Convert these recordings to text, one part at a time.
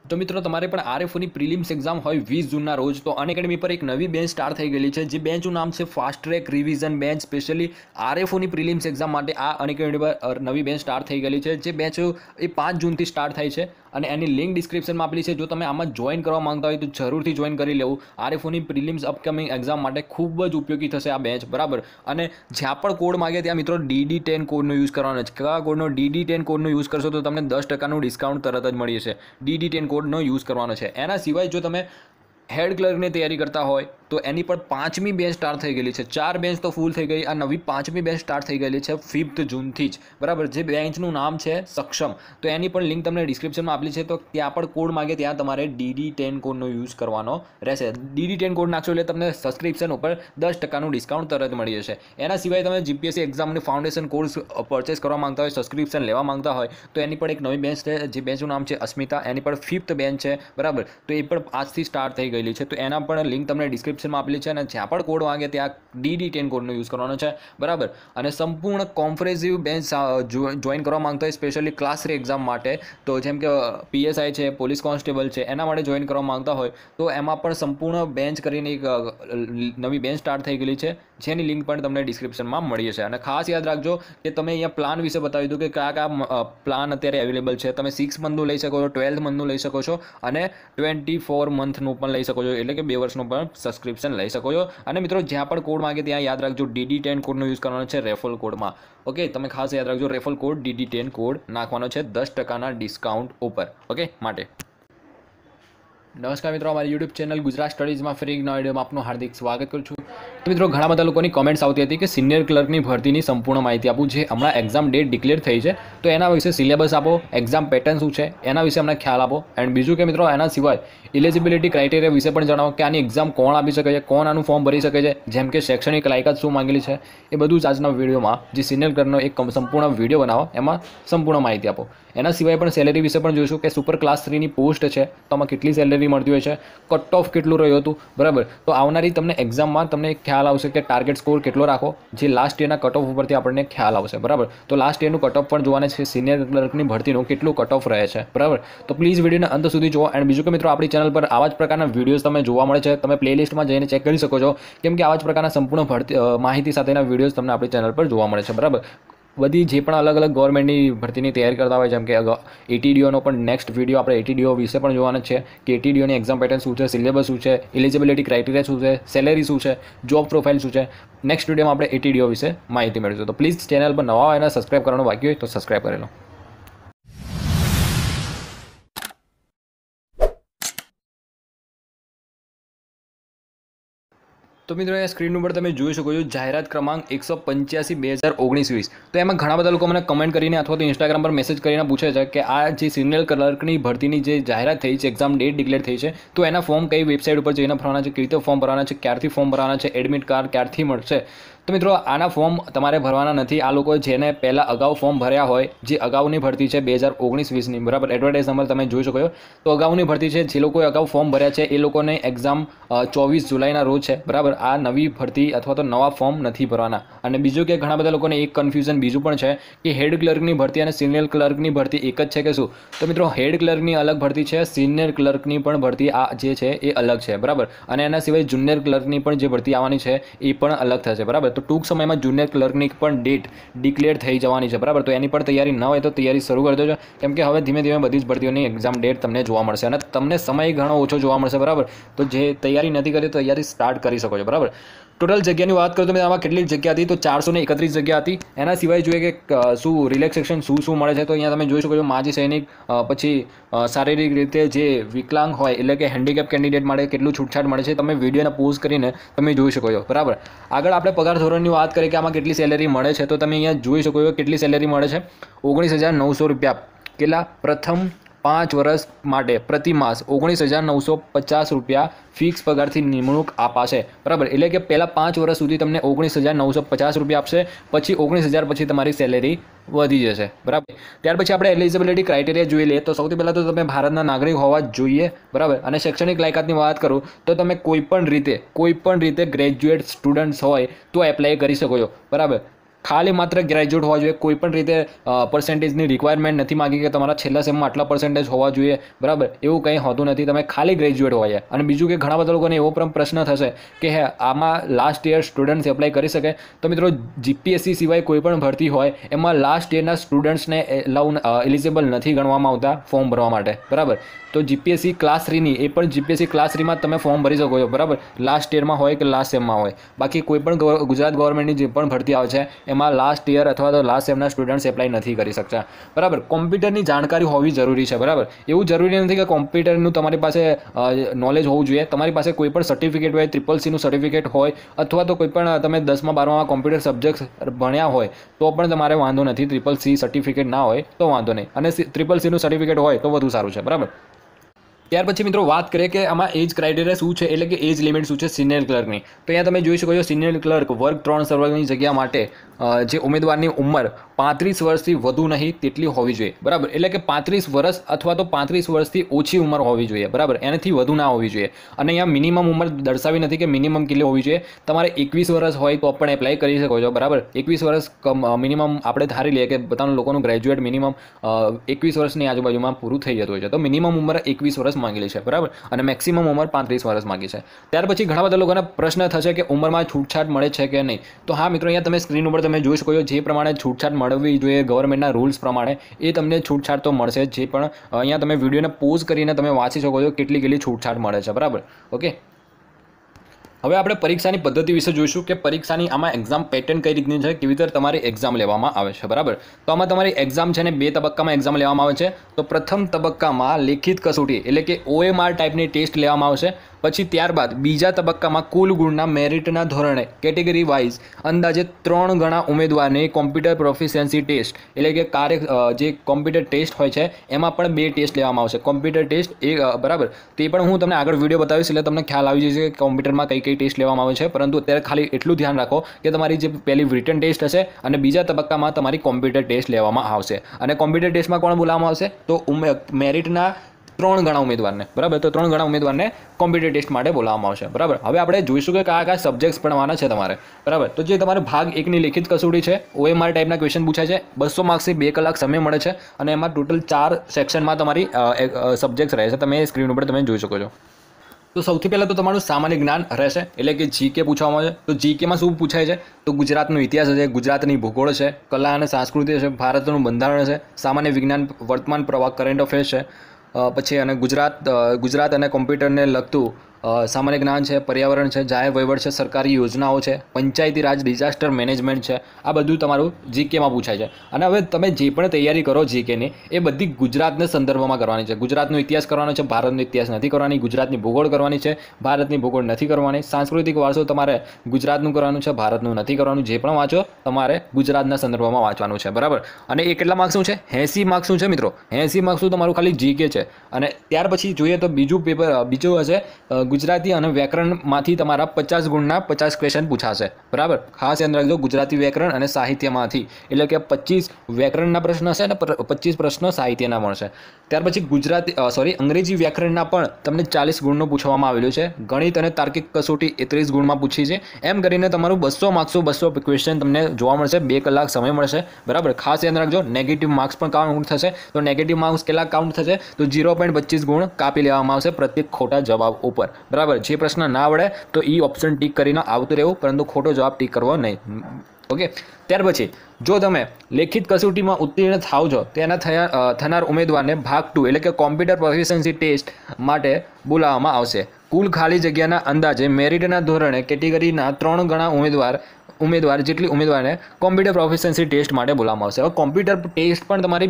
તો મિત્રો તમારે પણ આરએફઓની પ્રિલિમ્સ એક્ઝામ હોય 20 જૂનના રોજ તો અનએકેડમી પર એક નવી બેન્ચ સ્ટાર્ટ થઈ ગયેલી છે જે બેન્ચનું નામ છે fast track revision bench specially આરએફઓની પ્રિલિમ્સ એક્ઝામ માટે આ અનએકેડમી પર નવી બેન્ચ સ્ટાર્ટ થઈ ગયેલી છે જે બેન્ચ એ 5 જૂનથી સ્ટાર્ટ થાય છે અને એની લિંક ડિસ્ક્રિપ્શનમાં આપેલી છે. જો તમે આમાં જોઈન કરવા માંગતા હોય તો જરૂરથી જોઈન કરી લેવું. આરએફઓની પ્રિલિમ્સ અપકમિંગ એક્ઝામ માટે ખૂબ જ ઉપયોગી થશે આ બેન્ચ, બરાબર. અને જ્યાં પણ કોડ માગે ત્યાં મિત્રો DD10 કોડનો યુઝ કરવાનો છે. કયા કોડનો? DD10 કોડનો યુઝ કરશો તો તમને 10% ડિસ્કાઉન્ટ તરત જ મળી જશે. DD10 કોડનો યુઝ કરવાનો છે. એના સિવાય જો તમે હેડ ક્લર્કની તૈયારી કરતા હોય તો એની પણ 5મી બેન્ચ સ્ટાર્ટ થઈ ગયેલી છે. 4 બેન્ચ તો ફૂલ થઈ ગઈ, આ નવી 5મી બેન્ચ સ્ટાર્ટ થઈ ગયેલી છે 5th જૂનથી જ, બરાબર. જે બેન્ચનું નામ છે સક્ષમ, તો એની પણ લિંક તમને ડિસ્ક્રિપ્શનમાં આપેલી છે. તો ત્યાં પણ કોડ માગે ત્યાં તમારે DD10 કોડનો યુઝ કરવાનો રહેશે. DD10 કોડ નાખશો એટલે તમને સબસ્ક્રિપ્શન ઉપર 10%નું ડિસ્કાઉન્ટ તરત મળી જશે. એના સિવાય તમે જીપીએસસી એક્ઝામની ફાઉન્ડેશન કોર્સ પરચેસ કરવા માંગતા હોય, સબસ્ક્રિપ્શન લેવા માંગતા હોય તો એની પણ એક નવી બેન્ચ છે જે બેન્ચનું નામ છે અસ્મિતા. એની પણ 5th બેન્ચ છે, બરાબર. તો એ પણ આજથી સ્ટાર્ટ થઈ ગયેલી છે. તો એના પણ લિંક તમને ડિસ્ક્રિપ્શનમાં આપેલી છે અને જ્યાં પણ કોડ માંગે ત્યાં DD10 કોડનો યુઝ કરવાનો છે, બરાબર. અને સંપૂર્ણ કોમ્પ્રેહેન્સિવ બેન્ચ જોઈન કરવા માંગતા હોય સ્પેશિયલી ક્લાસ 3 એક્ઝામ માટે, તો જેમ કે PSI છે, પોલીસ કોન્સ્ટેબલ છે, એના માટે જોઈન કરવા માંગતા હોય તો એમાં પણ સંપૂર્ણ બેન્ચ કરીને એક નવી બેન્ચ સ્ટાર્ટ થઈ ગયેલી છે જેની લિંક પણ તમને ડિસ્ક્રિપ્શનમાં મળી જશે. અને ખાસ યાદ રાખજો કે તમે અહીંયા પ્લાન વિશે બતાવી દઉં કે કયા કયા પ્લાન અત્યારે અવેલેબલ છે. તમે 6 મંથનું લઈ શકો છો, 12 મંથનું લઈ શકો છો અને 24 મંથનું પણ લઈ શકો છો, એટલે કે 2 વર્ષનું પણ સબસ્ક્રિપ્શન લઈ શકો છો. અને મિત્રો જ્યાં પણ કોડ માંગે ત્યાં યાદ રાખજો DD10 કોડનો યુઝ કરવાનો છે રેફલ કોડમાં. ઓકે, તમે ખાસ યાદ રાખજો રેફલ કોડ DD10 કોડ નાખવાનો છે 10%ના ડિસ્કાઉન્ટ ઉપર. ઓકે માટે નમસ્કાર મિત્રો, અમારી યુટ્યુબ ચેનલ ગુજરાત સ્ટડીઝમાં ફરી એક નવા વિડીયોમાં આપનું હાર્દિક સ્વાગત કરું છું. તો મિત્રો ઘણા બધા લોકોની કોમેન્ટ્સ આવતી હતી કે સિનિયર ક્લર્કની ભરતીની સંપૂર્ણ માહિતી આપું. જે હમણાં એક્ઝામ ડેટ ડિક્લેર થઈ છે તો એના વિશે સિલેબસ આપો, એક્ઝામ પેટર્ન શું છે એના વિશે અમને ખ્યાલ આપો. એન્ડ બીજું કે મિત્રો એના સિવાય ઇલિજિબિલિટી ક્રાઇટેરિયા વિશે પણ જણાવો કે આની એક્ઝામ કોણ આપી શકે છે, કોણ આનું ફોર્મ ભરી શકે છે, જેમ કે શૈક્ષણિક લાયકાત શું માંગેલી છે, એ બધું જ આજના વિડીયોમાં જે સિનિયર ક્લર્કનો એક સંપૂર્ણ વિડીયો બનાવો એમાં સંપૂર્ણ માહિતી આપો. એના સિવાય પણ સેલેરી વિશે પણ જોઈશું કે સુપર ક્લાસ 3ની પોસ્ટ છે તો આમાં કેટલી સેલેરી મળતી હોય છે, કટ ઓફ કેટલું રહ્યું હતું, બરાબર. તો આવનારી તમને એક્ઝામમાં તમને ખ્યાલ આવશે કે ટાર્ગેટ સ્કોર કેટલો રાખો, જે લાસ્ટ યરના કટ ઓફ ઉપરથી આપણને ખ્યાલ આવશે, બરાબર. તો લાસ્ટ યરનું કટ ઓફ પણ જોવાના છે, સિનિયર ક્લર્કની ભરતીનું કેટલું કટ ઓફ રહે છે, બરાબર. તો પ્લીઝ વિડીયોને અંત સુધી જુઓ. એન્ડ બીજું કે મિત્રો આપણી ચેનલ પર આવા જ પ્રકારના વિડીયોઝ તમે જોવા મળે છે, તમે પ્લેલિસ્ટમાં જઈને ચેક કરી શકો છો, કેમ કે આવા જ પ્રકારના સંપૂર્ણ માહિતી સાથેના વિડીયોઝ તમને આપણી ચેનલ પર જોવા મળે છે, બરાબર. બધી જે પણ અલગ અલગ ગવર્મેન્ટની ભરતીની તૈયારી કરતા હોય, જેમ કે ATDOનો પણ નેક્સ્ટ વિડીયો આપણે ATDO વિશે પણ જોવાના છે કે ATDOની એક્ઝામ પેટર્ન શું છે, સિલેબસ શું છે, એલિજિબિલિટી ક્રાઇટેરિયા શું છે, સેલેરી શું છે, જોબ પ્રોફાઇલ શું છે. નેક્સ્ટ વિડીયોમાં આપણે ATDO વિશે માહિતી મેળવીશું. તો પ્લીઝ ચેનલ પર નવા હોય અને સબસ્ક્રાઇબ કરવાનું બાકી હોય તો સબસ્ક્રાઇબ કરી લો. તો મિત્રો અહીંયા સ્ક્રીન ઉપર તમે જોઈ શકો છો જાહેરાત ક્રમાંક 185/2019-20. તો એમાં ઘણા બધા લોકો મને કમેન્ટ કરીને અથવા તો ઇન્સ્ટાગ્રામ પર મેસેજ કરીને પૂછે છે કે આ જે સિનિયર ક્લર્કની ભરતીની જે જાહેરાત થઈ છે, એક્ઝામ ડેટ ડિક્લેર થઈ છે, તો એના ફોર્મ કઈ વેબસાઇટ ઉપર જઈને ભરવાના છે, કેવી રીતે ફોર્મ ભરવાના છે, ક્યારથી ફોર્મ ભરવાના છે, એડમિટ કાર્ડ ક્યારથી મળશે. તો મિત્રો આના ફોર્મ તમારે ભરવાના નથી. આ લોકો જેને પહેલાં અગાઉ ફોર્મ ભર્યા હોય, જે અગાઉની ભરતી છે 2019-20ની, બરાબર, એડવર્ટાઇઝ નંબર તમે જોઈ શકો છો. તો અગાઉની ભરતી છે, જે લોકોએ અગાઉ ફોર્મ ભર્યા છે એ લોકોને એક્ઝામ 24 જુલાઈના રોજ છે, બરાબર. આ નવી ભરતી અથવા તો નવા ફોર્મ નથી ભરવાના. અને બીજું કે ઘણા બધા લોકોને એક કન્ફ્યુઝન બીજું પણ છે કે હેડ ક્લર્કની ભરતી અને સિનિયર ક્લર્કની ભરતી એક જ છે કે શું. તો મિત્રો હેડ ક્લર્કની અલગ ભરતી છે, સિનિયર ક્લર્કની પણ ભરતી આ જે છે એ અલગ છે, બરાબર. અને એના સિવાય જુનિયર ક્લર્કની પણ જે ભરતી આવવાની છે એ પણ અલગ થશે, બરાબર. તો ટૂંક સમયમાં જુનિયર ક્લર્કની પણ ડેટ ડિક્લેર થઈ જવાની છે, બરાબર. તો એની પણ તૈયારી ન હોય તો તૈયારી શરૂ કરી દેજો, કેમ કે હવે ધીમે ધીમે બધી જ ભરતીઓની એક્ઝામ ડેટ તમને જોવા મળશે અને તમને સમય ઘણો ઓછો જોવા મળશે, બરાબર. તો જે તૈયારી નથી કરી તૈયારી સ્ટાર્ટ કરી શકો છો, બરાબર. ટોટલ જગ્યાની વાત કરું તો મેં આમાં કેટલી જગ્યા હતી તો 431 જગ્યા હતી. એના સિવાય જોઈએ કે શું રિલેક્સેશન શું મળે છે તો અહીંયા તમે જોઈ શકો છો માજી સૈનિક, પછી શારીરિક રીતે જે વિકલાંગ હોય એટલે કે હેન્ડીકેપ કેન્ડિડેટ માટે કેટલું છૂટછાટ મળે છે તમે વિડીયોને પોઝ કરીને તમે જોઈ શકો છો, બરાબર. આગળ આપણે પગાર ધોરણની વાત કરીએ કે આમાં કેટલી સેલેરી મળે છે તો તમે અહીંયા જોઈ શકો છો કેટલી સેલેરી મળે છે. 19,900 રૂપિયા કેટલા પ્રથમ 5 વર્ષ માટે પ્રતિ માસ 19,950 રૂપિયા ફિક્સ પગારથી નિમણૂક અપાશે, બરાબર. એટલે કે પહેલાં 5 વર્ષ સુધી તમને 19,950 રૂપિયા આપશે, પછી 19,000 પછી તમારી સેલેરી વધી જશે, બરાબર. ત્યાર પછી આપણે એલિજિબિલિટી ક્રાઇટેરિયા જોઈ લઈએ તો સૌથી પહેલાં તો તમે ભારતના નાગરિક હોવા જ જોઈએ, બરાબર. અને શૈક્ષણિક લાયકાતની વાત કરું તો તમે કોઈ પણ રીતે ગ્રેજ્યુએટ સ્ટુડન્ટ્સ હોય તો એપ્લાય કરી શકો છો, બરાબર. ખાલી માત્ર ગ્રેજ્યુએટ હોવા જોઈએ, કોઈ પણ રીતે પર્સન્ટેજની રિક્વાયરમેન્ટ નથી માગી કે તમારા છેલ્લા સેમમાં આટલા પર્સન્ટેજ હોવા જોઈએ, બરાબર, એવું કંઈ હોતું નથી, તમે ખાલી ગ્રેજ્યુએટ હોવા જોઈએ. અને બીજું કે ઘણા બધા લોકોને એવો પણ પ્રશ્ન થશે કે હે આમાં લાસ્ટ યર સ્ટુડન્ટ્સ એપ્લાય કરી શકે? તો મિત્રો જીપીએસસી સિવાય કોઈ પણ ભરતી હોય એમાં લાસ્ટ યરના સ્ટુડન્ટ્સને એલિજિબલ નથી ગણવામાં આવતા ફોર્મ ભરવા માટે, બરાબર. તો જીપીએસસી ક્લાસ 3ની એ પણ જીપીએસસી ક્લાસ 3માં તમે ફોર્મ ભરી શકો છો, બરાબર, લાસ્ટ યરમાં હોય કે લાસ્ટ સેમમાં હોય. બાકી કોઈ પણ ગુજરાત ગવર્મેન્ટની જે પણ ભરતી આવે છે એમાં લાસ્ટ યર અથવા તો લાસ્ટ સેમના સ્ટુડન્ટ્સ એપ્લાય નથી કરી શકતા, બરાબર. કોમ્પ્યુટરની જાણકારી હોવી જરૂરી છે, બરાબર. એવું જરૂરી નથી કે કોમ્પ્યુટરનું તમારી પાસે નોલેજ હોવું જોઈએ. તમારી પાસે કોઈ પણ સર્ટિફિકેટ હોય, CCCનું સર્ટિફિકેટ હોય, અથવા તો કોઈ પણ તમે 10મા 12માં કોમ્પ્યુટર સબ્જેક્ટ ભણ્યા હોય તો પણ તમારે વાંધો નથી. CCC સર્ટિફિકેટ ના હોય તો વાંધો નહીં, અને CCCનું સર્ટિફિકેટ હોય તો વધુ સારું છે, બરાબર. ત્યાર પછી મિત્રો વાત કરીએ કે આમાં એજ ક્રાઇટેરિયા શું છે, એટલે કે એજ લિમિટ શું છે સિનિયર ક્લર્કની. તો અહીંયા તમે જોઈ શકો છો સિનિયર ક્લર્ક વર્ગ 3 સર્વરની જગ્યા માટે જે ઉમેદવારની ઉંમર 35 વર્ષથી વધુ નહીં તેટલી હોવી જોઈએ, બરાબર. એટલે કે 35 વર્ષ અથવા તો 35 વર્ષથી ઓછી ઉંમર હોવી જોઈએ, બરાબર, એનાથી વધુ ના હોવી જોઈએ. અને અહીંયા મિનિમમ ઉંમર દર્શાવી નથી કે મિનિમમ કેટલી હોવી જોઈએ. તમારે 21 વર્ષ હોય તો પણ એપ્લાય કરી શકો છો, બરાબર. 21 વર્ષ મિનિમમ આપણે ધારી લઈએ કે બધાનું લોકોનું ગ્રેજ્યુએટ મિનિમમ 21 વર્ષની આજુબાજુમાં પૂરું થઈ જતું હોય છે, તો મિનિમમ ઉંમર 21 વર્ષ માંગેલી છે, બરાબર, અને મેક્સિમમ ઉંમર 35 વર્ષ માંગી છે. ત્યાર પછી ઘણા બધા લોકોને પ્રશ્ન થશે કે ઉંમરમાં છૂટછાટ મળે છે કે નહીં. તો હા મિત્રો, અહીંયા તમે સ્ક્રીન ઉપર તમે જોઈ શકો છો જે પ્રમાણે છૂટછાટ મળવી જોઈએ ગવર્મેન્ટના રૂલ્સ પ્રમાણે એ તમને છૂટછાટ તો મળશે જ. જે પણ અહીંયા તમે વિડીયોને પોઝ કરીને તમે વાંચી શકો છો કેટલી છૂટછાટ મળે છે, બરાબર. ઓકે, હવે આપણે પરીક્ષાની પદ્ધતિ વિશે જોઈશું કે પરીક્ષાની આમાં એક્ઝામ પેટર્ન કઈ રીતની છે, કેવી રીતે તમારી એક્ઝામ લેવામાં આવે છે, બરાબર. તો આમાં તમારી એક્ઝામ છે ને 2 તબક્કામાં એક્ઝામ લેવામાં આવે છે. તો પ્રથમ તબક્કામાં લેખિત કસોટી એટલે કે OMR ટાઈપની ટેસ્ટ લેવામાં આવશે. પછી ત્યારબાદ બીજા તબક્કામાં કુલ ગુણના મેરિટના ધોરણે કેટેગરી વાઇઝ અંદાજે 3 ગણા ઉમેદવારને કોમ્પ્યુટર પ્રોફિશિયન્સી ટેસ્ટ એટલે કે જે કોમ્પ્યુટર ટેસ્ટ હોય છે એમાં પણ 2 ટેસ્ટ લેવામાં આવશે. કોમ્પ્યુટર ટેસ્ટ બરાબર, તે પણ હું તમને આગળ વિડીયો બતાવીશ એટલે તમને ખ્યાલ આવી જશે કે કોમ્પ્યુટરમાં કઈ ટેસ્ટ લેવામાં આવે છે. પરંતુ અત્યારે ખાલી એટલું ધ્યાન રાખો કે તમારી જે પહેલી રિટન ટેસ્ટ હશે અને બીજા તબક્કામાં તમારી કોમ્પ્યુટર ટેસ્ટ લેવામાં આવશે. અને કોમ્પ્યુટર ટેસ્ટમાં કોણ બોલાવવામાં આવશે? તો મેરિટના 3 ગણા ઉમેદવારને, બરાબર. તો 3 ગણા ઉમેદવારને કોમ્પ્યુટર ટેસ્ટ માટે બોલાવવામાં આવશે, બરાબર. હવે આપણે જોઈશું કે કયા સબ્જેક્ટ્સ ભણવાના છે તમારે, બરાબર. તો જે તમારે ભાગ 1ની લેખિત કસોટી છે, OMR ટાઈપના ક્વેશ્ચન પૂછાય છે, 200 માર્ક્સથી 2 કલાક સમય મળે છે, અને એમાં ટોટલ 4 સેક્શનમાં તમારી સબ્જેક્ટ્સ રહે છે. તમે સ્ક્રીન ઉપર તમે જોઈ શકો છો. તો સૌથી પહેલાં તો તમારું સામાન્ય જ્ઞાન રહેશે, એટલે કે GK પૂછવામાં આવે છે. તો GKમાં શું પૂછાય છે? તો ગુજરાતનો ઇતિહાસ છે, ગુજરાતની ભૂગોળ છે, કલા અને સંસ્કૃતિ છે, ભારતનું બંધારણ છે, સામાન્ય વિજ્ઞાન, વર્તમાન પ્રવાહ, કરંટ અફેર્સ છે, પછી અને ગુજરાત અને કોમ્પ્યુટરને લગતું સામાન્ય જ્ઞાન છે, પર્યાવરણ છે, જાહેર વહીવટ છે, સરકારી યોજનાઓ છે, પંચાયતી રાજ, ડિઝાસ્ટર મેનેજમેન્ટ છે. આ બધું તમારું GKમાં પૂછાય છે. અને હવે તમે જે પણ તૈયારી કરો GKની એ બધી ગુજરાતના સંદર્ભમાં કરવાની છે. ગુજરાતનો ઇતિહાસ કરવાનો છે, ભારતનો ઇતિહાસ નથી કરવાની. ગુજરાતની ભૂગોળ કરવાની છે, ભારતની ભૂગોળ નથી કરવાની. સાંસ્કૃતિક વારસો તમારે ગુજરાતનું કરવાનું છે, ભારતનું નથી કરવાનું. જે પણ વાંચો તમારે ગુજરાતના સંદર્ભમાં વાંચવાનું છે, બરાબર. અને એ કેટલા માર્ક્સનું છે? 80 માર્ક્સનું છે મિત્રો. 80 માર્ક્સનું તમારું ખાલી GK છે. અને ત્યાર પછી જોઈએ તો બીજું હશે ગુજરાતી અને વ્યાકરણમાંથી તમારા 50 ગુણના 50 ક્વેશ્ચન પૂછાશે, બરાબર. ખાસ યાદ રાખજો, ગુજરાતી વ્યાકરણ અને સાહિત્યમાંથી, એટલે કે 25 વ્યાકરણના પ્રશ્ન હશે અને 25 પ્રશ્નો સાહિત્યના મળશે. ત્યાર પછી અંગ્રેજી વ્યાકરણના પણ તમને 40 ગુણનું પૂછવામાં આવેલું છે. ગણિત અને તાર્કિક કસોટી 30 ગુણમાં પૂછી છે. એમ કરીને તમારું 200 માર્ક્સનું 200 ક્વેશ્ચન તમને જોવા મળશે. 2 કલાક સમય મળશે, બરાબર. ખાસ યાદ રાખજો, નેગેટિવ માર્ક્સ પણ કાઉન્ટ થશે. તો નેગેટિવ માર્ક્સ કેટલા કાઉન્ટ થશે? તો 0.25 ગુણ કાપી લેવામાં આવશે પ્રત્યેક ખોટા જવાબ ઉપર, બરાબર. જે પ્રશ્ન ના આવડે તો ઓપ્શન ટીક કરીને આવતું રહેવું, પરંતુ ખોટો જવાબ ટીક કરવો નહીં. ઓકે, ત્યાર પછી જો તમે લેખિત કસોટીમાં ઉત્તીર્ણ થાવ છો તેના થનાર ઉમેદવારને ભાગ 2 એટલે કે કોમ્પ્યુટર પ્રોફિશિયન્સી ટેસ્ટ માટે બોલાવવામાં આવશે. કુલ ખાલી જગ્યાના અંદાજે મેરિટના ધોરણે કેટેગરીના 3 ગણા ઉમેદવાર જેટલી ઉમેદવારને કોમ્પ્યુટર પ્રોફિશિયન્સી ટેસ્ટ માટે બોલાવવામાં આવશે. હવે કોમ્પ્યુટર ટેસ્ટ પણ તમારી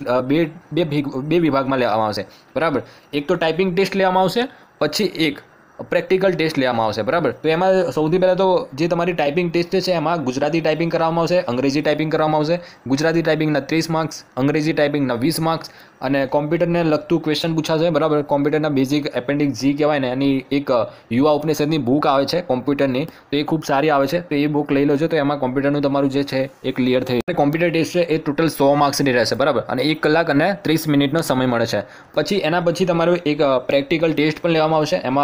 2 વિભાગમાં લેવામાં આવશે, બરાબર. એક તો ટાઈપિંગ ટેસ્ટ લેવામાં આવશે, પછી એક પ્રેક્ટિકલ ટેસ્ટ લેવામાં આવશે, બરાબર. તો એમાં સૌથી પહેલાં તો જે તમારી ટાઈપિંગ ટેસ્ટ છે એમાં ગુજરાતી ટાઈપિંગ કરવામાં આવશે, અંગ્રેજી ટાઈપિંગ કરવામાં આવશે. ગુજરાતી ટાઈપિંગના 30 માર્ક્સ, અંગ્રેજી ટાઈપિંગના 20 માર્ક્સ, અને કોમ્પ્યુટરને લગતું ક્વેશ્ચન પૂછાશે, બરાબર. કોમ્પ્યુટરના બેઝિક એપેન્ડિક્સ G કહેવાય ને, એની એક યુવા ઉપનિષદની બુક આવે છે કોમ્પ્યુટરની, તો એ ખૂબ સારી આવે છે. તો એ બુક લઈ લો છો તો એમાં કોમ્પ્યુટરનું તમારું જે છે એ ક્લિયર થઈ જાય. કોમ્પ્યુટર ટેસ્ટ છે એ ટોટલ 100 માર્ક્સની રહેશે, બરાબર. અને 1 કલાક અને 30 મિનિટનો સમય મળે છે. પછી એના પછી તમારું એક પ્રેક્ટિકલ ટેસ્ટ પણ લેવામાં આવશે. એમાં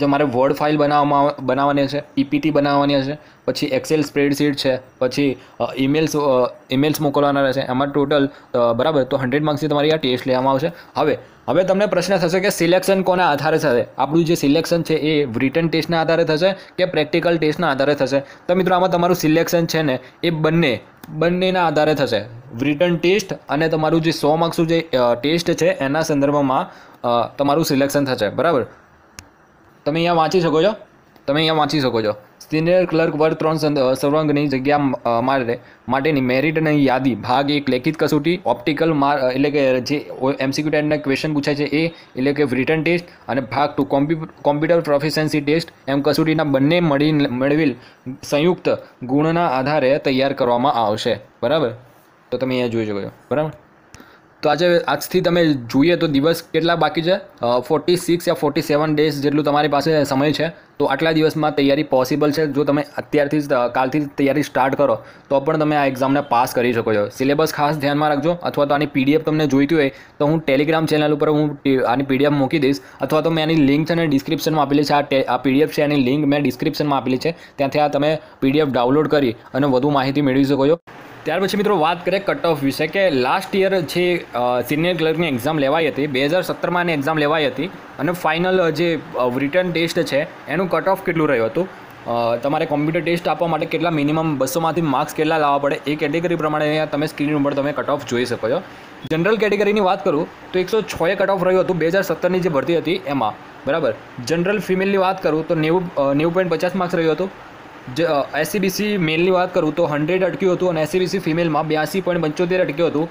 તમારે વર્ડ ફાઇલ બનાવવાની છે, પીપીટી બનાવવાની હશે, પછી એક્સેલ સ્પ્રેડશીટ છે, પછી ઈમેલ્સ મોકલવાના રહેશે, એમાં ટોટલ બરાબર તો 100 માર્ક્સની તમારી આ ટેસ્ટ લેવામાં આવશે. હવે તમને પ્રશ્ન થશે કે સિલેક્શન કોના આધારે થશે? આપણું જે સિલેક્શન છે એ રિટન ટેસ્ટના આધારે થશે કે પ્રેક્ટિકલ ટેસ્ટના આધારે થશે? તો મિત્રો આમાં તમારું સિલેક્શન છે ને એ બંનેના આધારે થશે. રિટન ટેસ્ટ અને તમારું જે 100 માર્ક્સનું જે ટેસ્ટ છે એના સંદર્ભમાં તમારું સિલેક્શન થશે. બરાબર, તમે અહીંયા વાંચી શકો છો. સિનિયર ક્લર્ક વર્ગ 3 સર્વાંગની જગ્યા માટેની મેરિટની યાદી ભાગ 1 લેખિત કસોટી ઓપ્ટિકલ એટલે કે જે MCQ ટાઈપના ક્વેશ્ચન પૂછાય છે એ એટલે કે રિટન ટેસ્ટ, અને ભાગ 2 કોમ્પ્યુટર પ્રોફિશિયન્સી ટેસ્ટ એમ કસોટીના બંને મેળવેલ સંયુક્ત ગુણના આધારે તૈયાર કરવામાં આવશે. બરાબર, તો તમે અહીંયા જોઈ શકો છો. બરાબર, તો આજથી તમે જોઈએ તો દિવસ કેટલા બાકી છે? 46 યા 47 ડેઝ જેટલું તમારી પાસે સમય છે. તો આટલા દિવસમાં તૈયારી પોસિબલ છે. જો તમે અત્યારથી કાલથી તૈયારી સ્ટાર્ટ કરો તો પણ તમે આ એક્ઝામને પાસ કરી શકો છો. સિલેબસ ખાસ ધ્યાનમાં રાખજો. અથવા તો આની PDF તમને જોઈતી હોય તો હું ટેલિગ્રામ ચેનલ ઉપર હું આની PDF મૂકી દઈશ, અથવા તો મેં આની લિંક છે ને ડિસ્ક્રિપ્શનમાં આપેલી છે. આ PDF છે એની લિંક મેં ડિસ્ક્રિપ્શનમાં આપેલી છે, ત્યાંથી આ તમે PDF ડાઉનલોડ કરી અને વધુ માહિતી મેળવી શકો છો. ત્યાર પછી મિત્રો વાત કરીએ કટ ઓફ વિશે, કે લાસ્ટ યર જે સિનિયર ક્લર્કની એક્ઝામ લેવાઈ હતી 2017માં એની એક્ઝામ લેવાઈ હતી, અને ફાઇનલ જે રિટર્ન ટેસ્ટ છે એનું કટ ઓફ કેટલું રહ્યું હતું? તમારે કોમ્પ્યુટર ટેસ્ટ આપવા માટે કેટલા મિનિમમ 200માંથી માર્ક્સ કેટલા લાવવા પડે એ કેટેગરી પ્રમાણે અહીંયા તમે સ્ક્રીન ઉપર તમે કટ ઓફ જોઈ શકો છો. જનરલ કેટેગરીની વાત કરું તો 106 કટ ઓફ રહ્યું હતું 2017ની જે ભરતી હતી એમાં. બરાબર, જનરલ ફિમેલની વાત કરું તો 90.50 માર્ક્સ રહ્યું હતું. SCBC મેલની વાત કરું તો 100 અટક્યું હતું, અને SCBC ફિમેલમાં 82.75 અટક્યું હતું.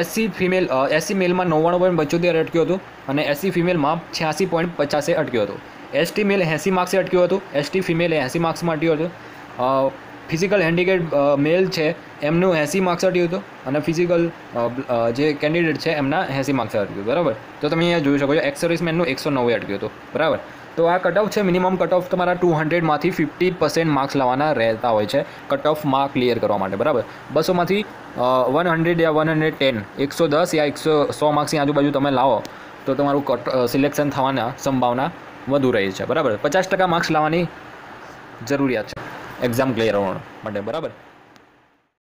SC મેલમાં 99.75 અટક્યું હતું, અને SC ફિમેલમાં 86.50 અટક્યું હતું. ST મેલ 80 માર્ક્સે અટક્યું હતું, ST ફિમેલ 80 માર્ક્સમાં અટક્યું હતું. ફિઝિકલ હેન્ડીકેપ મેલ છે એમનું 80 માર્ક્સ અટક્યું હતું, અને ફિઝિકલ જે કેન્ડિડેટ છે એમના 80 માર્ક્સ અટક્યું. બરાબર, તો તમે અહીંયા જોઈ શકો છો એક્સર્વિસમેનનું 190 અટક્યું હતું. બરાબર, તો આ કટ ઓફ છે. મિનિમમ કટ ઓફ તમારા 200માંથી 50% માર્ક્સ લાવવાના રહેતા હોય છે કટ ઓફમાં ક્લિયર કરવા માટે. બરાબર, 200માંથી 100 યા 110 110 યા 100 માર્ક્સની આજુબાજુ તમે લાવો તો તમારું સિલેક્શન થવાના સંભાવના વધુ રહી છે. બરાબર, 50% માર્ક્સ લાવવાની જરૂરિયાત છે એક્ઝામ ક્લિયર હોવા માટે. બરાબર.